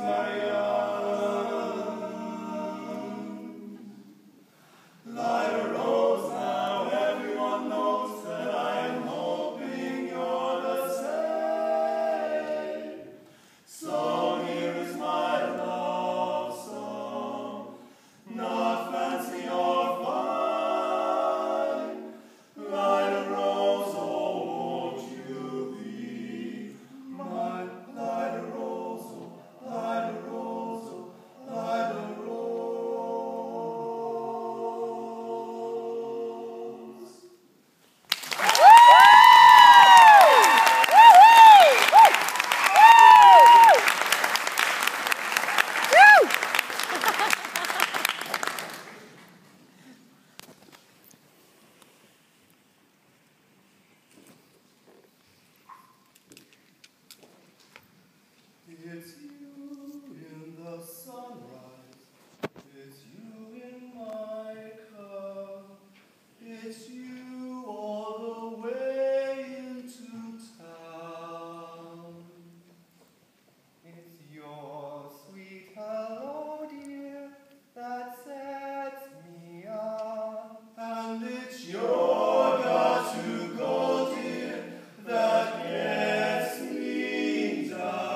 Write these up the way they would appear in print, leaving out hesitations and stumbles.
It's you in the sunrise, it's you in my cup, it's you all the way into town. It's your sweet hello, dear, that sets me up, and it's your got to go, dear, that gets me down.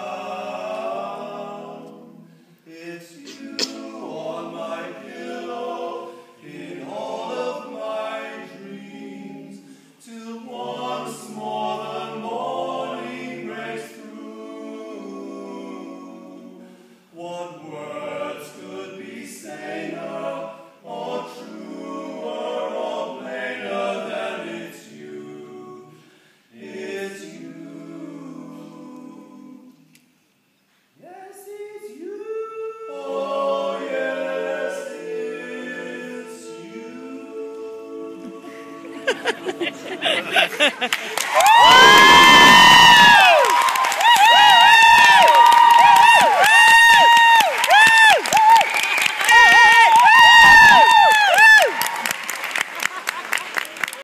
It's you on my pillow, in all of my dreams, till once more the morning breaks through. What words could be saner, or truer, or plainer than it's you, it's you. Yes, it's you. Oh, yes, it's you.